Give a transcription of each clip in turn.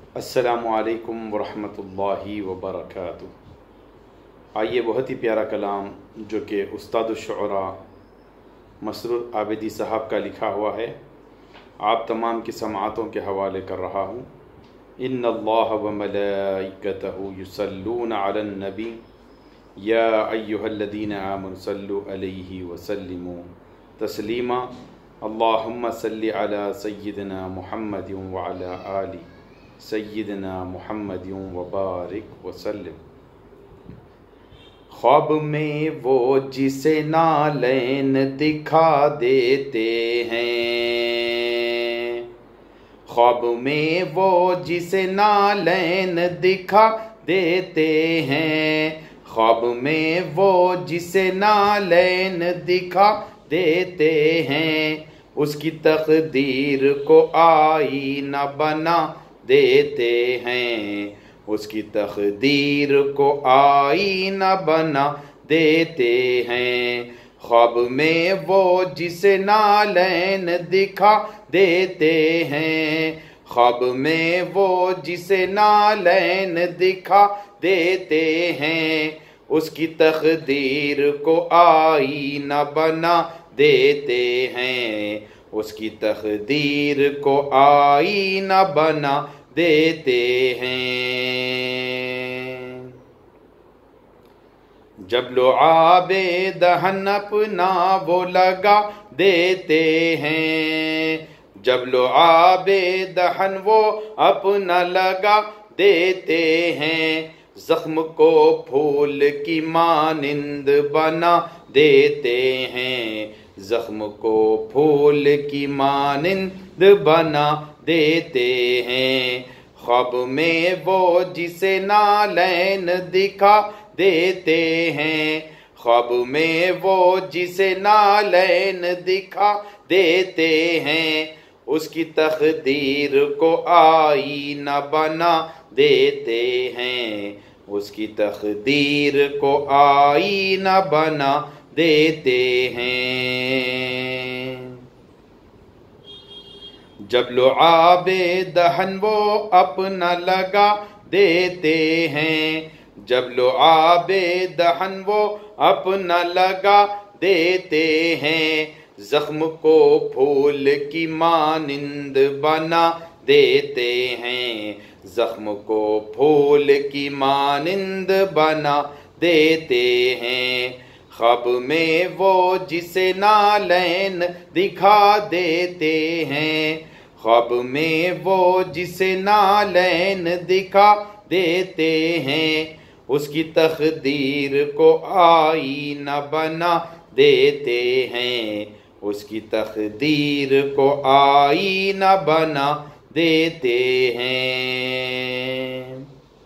अस्सलामुअलैकुम वरहमतुल्लाहि वबरकातुहू। आइए बहुत ही प्यारा कलाम जो कि उस्तादुश्शुअरा मसरूर आबिदी साहब का लिखा हुआ है, आप तमाम की समाअतों के हवाले कर रहा हूँ। इन्नल्लाह व मलाइकतहू युसल्लूना अलन नबी या अय्युहल्लज़ीना आमनु सल्लु अलैहि व सल्लिमू तस्लीमा। अल्लाहुम्मा सल्लि अला सय्यिदिना मुहम्मदिन व अला आलि सय्यिदिना मुहम्मदिन व बारिक व सल्लिम। ख्वाब में वो जिसे नालैन दिखा देते हैं, ख्वाब में वो जिसे नालैन दिखा देते हैं, ख्वाब में वो जिसे नालैन दिखा देते हैं, उसकी तकदीर को आईना बना देते हैं, उसकी तकदीर को आईना बना देते हैं। ख्वाब में वो जिसे नालैन दिखा देते हैं, ख्वाब में वो जिसे नालैन दिखा देते हैं, उसकी तकदीर को आईना बना देते हैं, उसकी तकदीर को आईना बना देते हैं। जब लुआबे दहन अपना वो लगा देते हैं, जब लुआबे दहन वो अपना लगा देते हैं, जख्म को फूल की मानिंद बना देते हैं, जख्म को फूल की मानिंद बना देते हैं। ख्वाब में वो जिसे नालैन दिखा देते हैं, ख्वाब में वो जिसे नालैन दिखा देते हैं, उसकी तकदीर को आईना बना देते हैं, उसकी तकदीर को आईना बना देते हैं। जब लुआबे दहन वो अपना लगा देते हैं, जब लुआबे दहन वो अपना लगा देते हैं, जख्म को फूल की मानिंद बना देते हैं, जख्म को फूल की मानिंद बना देते हैं। ख्वाब में वो जिसे नालैन दिखा देते हैं, ख्वाब में वो जिसे नालैन दिखा देते हैं, उसकी तकदीर को आईना बना देते हैं, उसकी तकदीर को आईना बना देते हैं।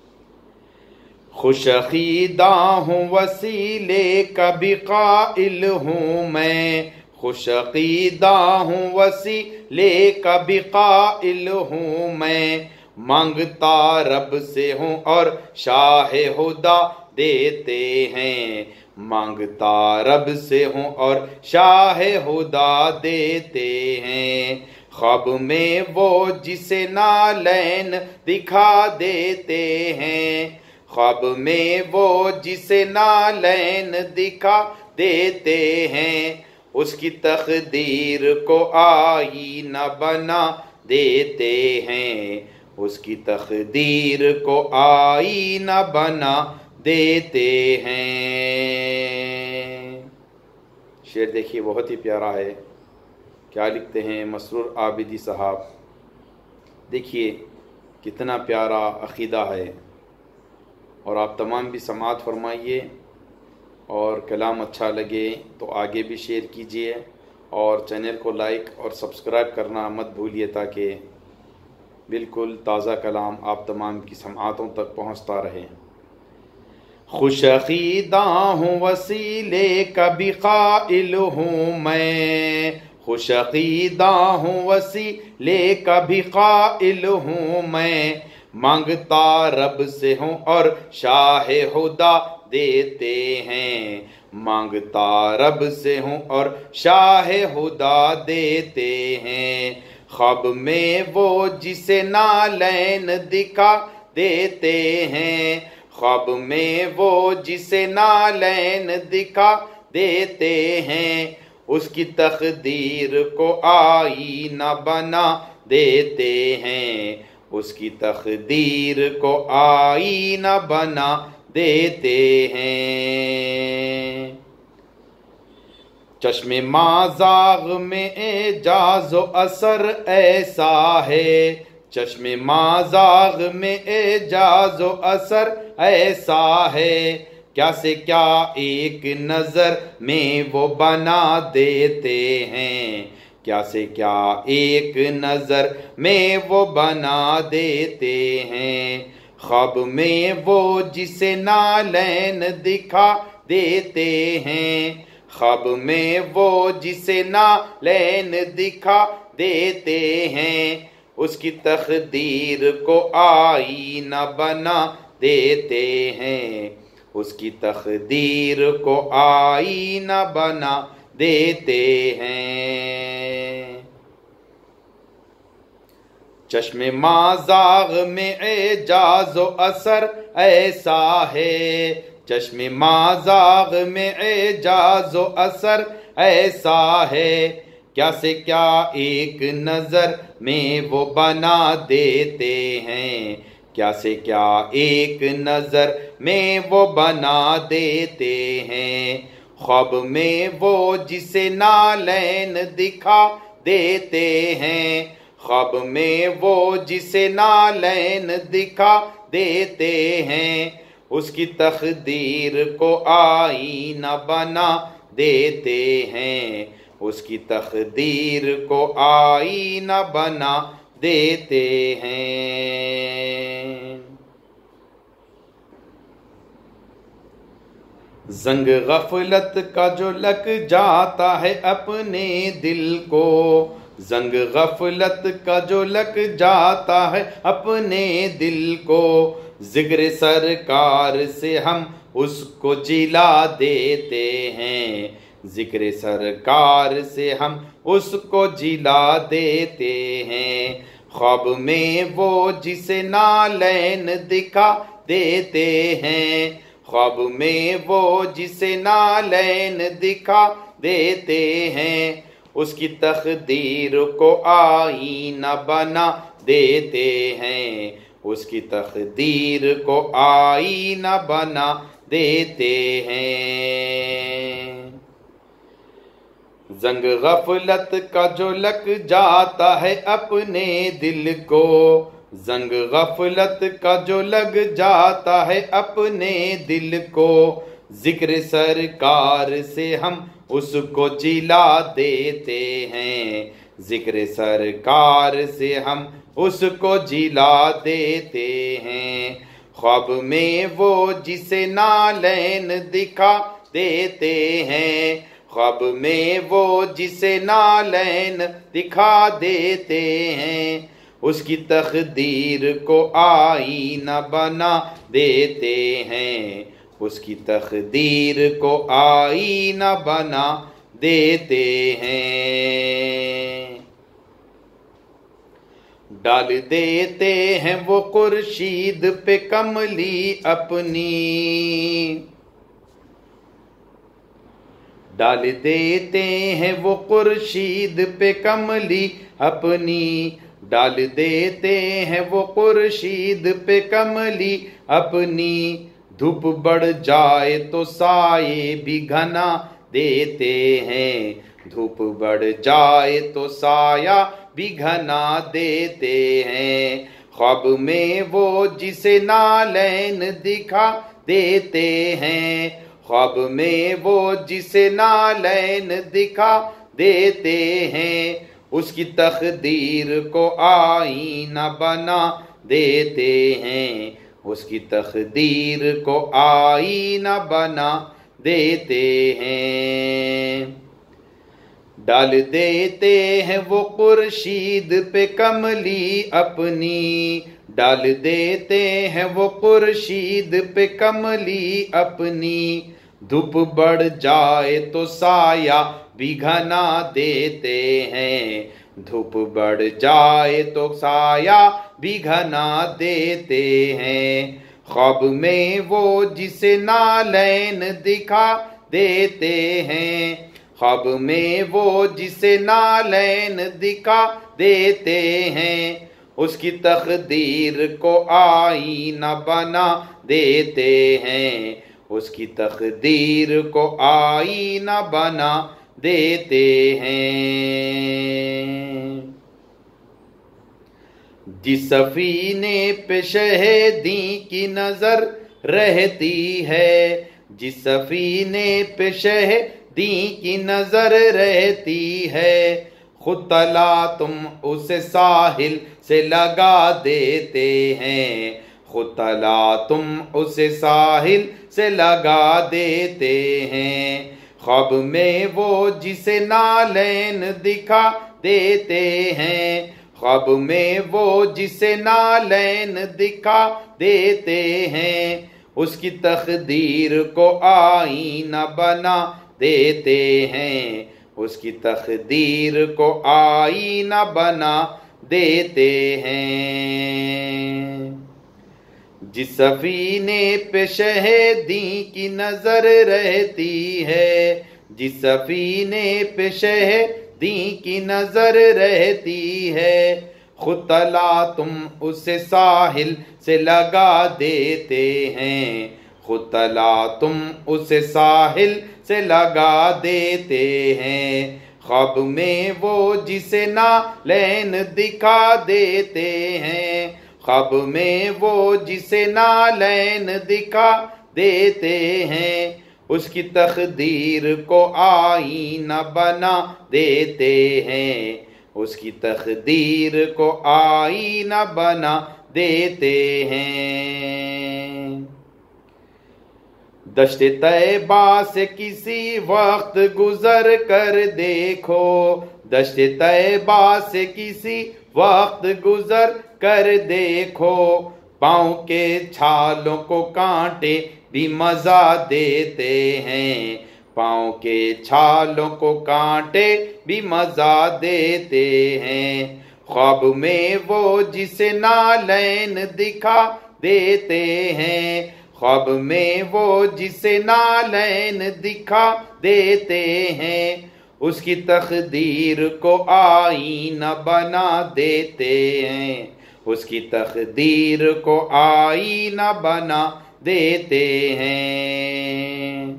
खुशअक़ीदा हूँ वसीले का भी क़ाइल हूँ मैं, खुशअक़ीदा हूँ वसीले का भी क़ाइल हूँ मैं, मांगता रब से हूँ और शाहे हुदा देते हैं, मांगता रब से हूँ और शाहे हुदा देते हैं। ख्वाब में वो जिसे नालैन दिखा देते हैं, ख्वाब में वो जिसे नालैन दिखा देते हैं, उसकी तकदीर को आईना बना देते हैं, उसकी तकदीर को आईना बना देते हैं। शेर देखिए, बहुत ही प्यारा है। क्या लिखते हैं मसरूर आबिदी साहब, देखिए कितना प्यारा अक़ीदा है। और आप तमाम भी समाअत फरमाइए, और कलाम अच्छा लगे तो आगे भी शेयर कीजिए, और चैनल को लाइक और सब्सक्राइब करना मत भूलिए, ताकि बिल्कुल ताज़ा कलाम आप तमाम की समाअतों तक पहुँचता रहे। खुशअक़ीदा हूँ वसीले का भी क़ाइल हूँ मैं, खुशअक़ीदा हूँ वसीले का भी क़ाइल हूँ मैं, मांगता रब से हूँ और शाहे हुदा देते हैं, मांगता रब से हूँ और शाहे हुदा देते हैं। ख्वाब में वो जिसे नालैन दिखा देते हैं, ख्वाब में वो जिसे नालैन दिखा देते हैं, उसकी तकदीर को आईना बना देते हैं, उसकी तकदीर को आईना बना देते हैं। चश्मे माज़ाग में एजाज़ो असर ऐसा है, चश्मे माज़ाग में एजाज़ो असर ऐसा है, क्या से क्या एक नज़र में वो बना देते हैं, क्या से क्या एक नज़र में वो बना देते हैं। ख्वाब में वो जिसे नालैन दिखा देते हैं, ख्वाब में वो जिसे नालैन दिखा देते हैं, उसकी तकदीर को आईना बना देते हैं, उसकी तकदीर को आईना बना देते हैं। चश्मे माज़ाग में एजाज़ो असर ऐसा है, चश्मे माज़ाग में एजाज़ो असर ऐसा है, क्या से क्या एक नज़र में वो बना देते हैं, क्या से क्या एक नज़र में वो बना देते हैं। ख्वाब में वो जिसे नालैन दिखा देते हैं, ख्वाब में वो जिसे नालैन दिखा देते हैं, उसकी तकदीर को आईना बना देते हैं, उसकी तकदीर को आईना बना देते हैं। जंग गफलत का जो लग जाता है अपने दिल को, जंग गफलत का जो लग जाता है अपने दिल को, जिक्र सरकार से हम उसको जिला देते हैं, जिक्र सरकार से हम उसको जिला देते हैं। ख्वाब में वो जिसे नालैन दिखा देते हैं, ख्वाब में वो जिसे नालैन दिखा देते हैं, उसकी तकदीर को आईना बना देते हैं, उसकी तकदीर को आईना बना देते हैं। जंग गफलत का जो लग जाता है अपने दिल को, जंग गफलत का जो लग जाता है अपने दिल को, जिक्र सरकार से हम उसको जिला देते हैं, जिक्र सरकार से हम उसको जिला देते हैं। ख्वाब में वो जिसे नालैन दिखा देते हैं, ख्वाब में वो जिसे नालैन दिखा देते हैं, उसकी तकदीर को आईना बना देते हैं, उसकी तकदीर को आईना बना देते हैं। डाल देते हैं वो खुर्शीद पे कमली अपनी, डाल देते हैं वो खुर्शीद पे कमली अपनी, डाल देते हैं वो खुर्शीद पे कमली अपनी, धूप बढ़ जाए तो साये भी घना देते हैं, धूप बढ़ जाए तो साया भी घना देते हैं। ख्वाब में वो जिसे नालैन दिखा देते हैं, ख्वाब में वो जिसे नालैन दिखा देते हैं, उसकी तकदीर को आईना बना देते हैं, उसकी तकदीर को आईना बना देते हैं। डाल देते हैं वो खुर्शीद पे कमली अपनी, डाल देते हैं वो खुर्शीद पे कमली अपनी, धूप बढ़ जाए तो साया भी घना देते हैं, धूप बढ़ जाए तो साया भी घना देते हैं। ख्वाब में वो जिसे नालैन दिखा देते हैं। ख्वाब में वो जिसे नालैन दिखा देते हैं। उसकी तकदीर को आईना बना देते हैं। उसकी तकदीर को आईना बना देते हैं। जिस सफीने पे शहीदी की नजर रहती है, जिस सफीने पे शहीदी की नजर रहती है, खुद तला तुम उसे साहिल से लगा देते हैं। खुद तला तुम उसे साहिल से लगा देते हैं। ख्वाब में वो जिसे नालैन दिखा देते हैं। ख्वाब में वो जिसे नालैन दिखा देते हैं। उसकी तकदीर को आईना बना देते हैं। उसकी तकदीर को आईना बना देते हैं। जिस सफीने पे शहीदी की नजर रहती है, जिस सफीने पे शहीदी की नजर रहती है, खुद तला तुम उसे साहिल से लगा देते हैं। खुद तला तुम उसे साहिल से लगा देते हैं। ख्वाब में वो जिसे नालैन दिखा देते हैं। ख्वाब में वो जिसे नालैन दिखा देते हैं। उसकी तकदीर को आईना बना देते हैं। उसकी तकदीर को आईना बना देते हैं। दश्त तैबा से किसी वक्त गुजर कर देखो। दश्त तैबा से किसी वक्त गुजर कर देखो। पाँव के छालों को कांटे भी मजा देते हैं। पाँव के छालों को कांटे भी मजा देते हैं। ख्वाब में वो जिसे नालैन दिखा देते हैं। ख्वाब में वो जिसे नालैन दिखा देते हैं। उसकी तकदीर को आईना बना देते हैं। उसकी तकदीर को आईना बना देते हैं।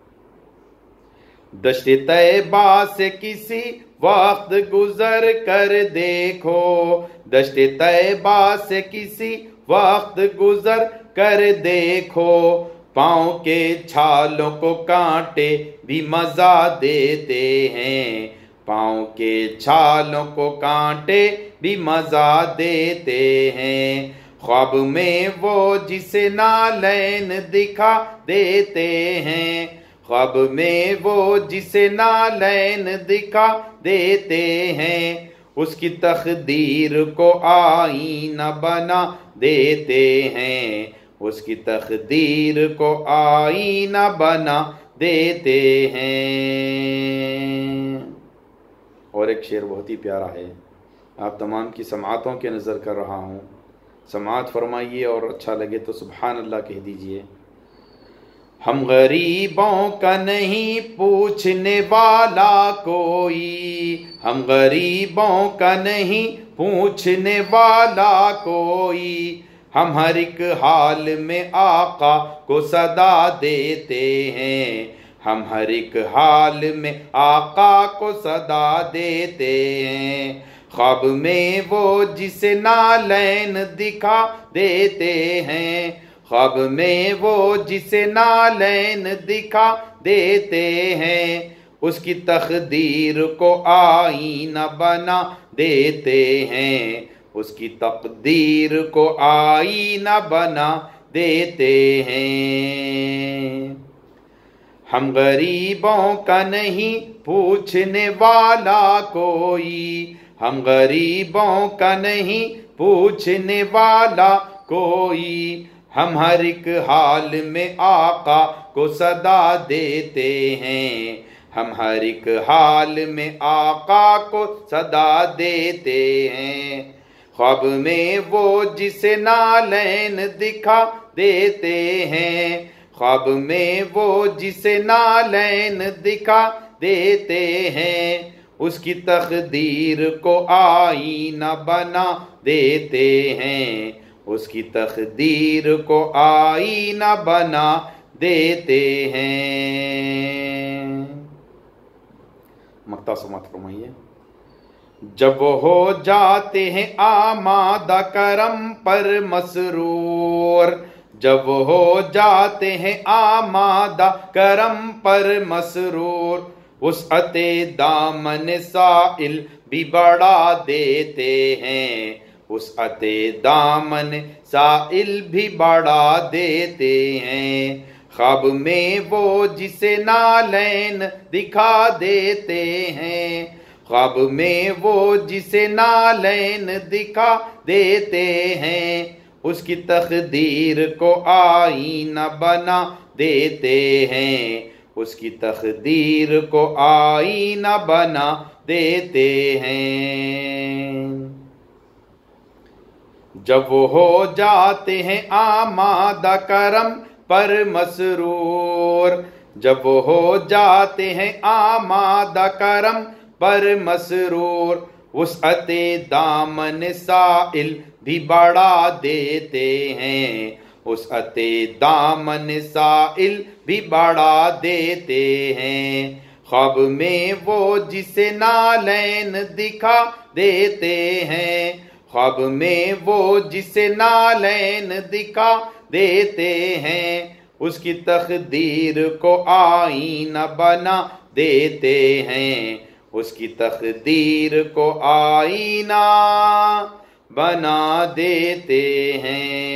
दश्त तैबा से किसी वक्त गुजर कर देखो। दश्त तैबा से किसी वक्त गुजर कर देखो। पाँव के छालों को कांटे भी मजा देते हैं। पाँव के छालों को कांटे भी मजा देते हैं। ख्वाब में वो जिसे नालैन दिखा देते हैं। ख्वाब में वो जिसे नालैन दिखा देते हैं। उसकी तकदीर को आईना बना देते हैं। उसकी तकदीर को आईना बना देते हैं। और एक शेर बहुत ही प्यारा है, आप तमाम की समातों के नज़र कर रहा हूँ, समात फरमाइए और अच्छा लगे तो सुभान अल्लाह कह दीजिए। हम गरीबों का नहीं पूछने वाला कोई। हम गरीबों का नहीं पूछने वाला कोई। हम हर एक हाल में आका को सदा देते हैं। हम हर एक हाल में आका को सदा देते हैं। ख्वाब में वो जिसे नालैन दिखा देते हैं। ख्वाब में वो जिसे नालैन दिखा देते हैं। उसकी तकदीर को आईना बना देते हैं। उसकी तकदीर को आईना बना देते हैं। हम गरीबों का नहीं पूछने वाला कोई। हम गरीबों का नहीं पूछने वाला कोई। हम हर एक हाल में आका को सदा देते हैं। हम हर एक हाल में आका को सदा देते हैं। ख्वाब में वो जिसे नालैन दिखा देते हैं। ख्वाब में वो जिसे नालैन दिखा देते हैं। उसकी तकदीर को आईना बना देते हैं। उसकी तकदीर को आईना बना देते हैं। मक्ता समात फरमाइए। जब वो हो जाते हैं आमादा करम पर मसरूर, जब वो हो जाते हैं आमादा करम पर मसरूर, वुसअते दामन साइल भी बढ़ा देते हैं। वुसअते दामन साइल भी बढ़ा देते हैं। ख्वाब में वो जिसे नालैन दिखा देते हैं। ख्वाब में वो जिसे नालैन दिखा देते हैं। उसकी तकदीर को आईना बना देते हैं। उसकी तकदीर को आईना बना देते हैं। जब वो हो जाते हैं आमादा करम पर मसरूर, जब वो हो जाते हैं आमादा करम पर मसरूर, वुसअते दामन साइल भी बढ़ा देते हैं। वुसअते दामन साइल भी बढ़ा देते हैं। ख्वाब में वो जिसे नालैन दिखा देते हैं। ख्वाब में वो जिसे नालैन दिखा देते हैं। उसकी तकदीर को आईना बना देते हैं। उसकी तकदीर को आईना बना देते हैं।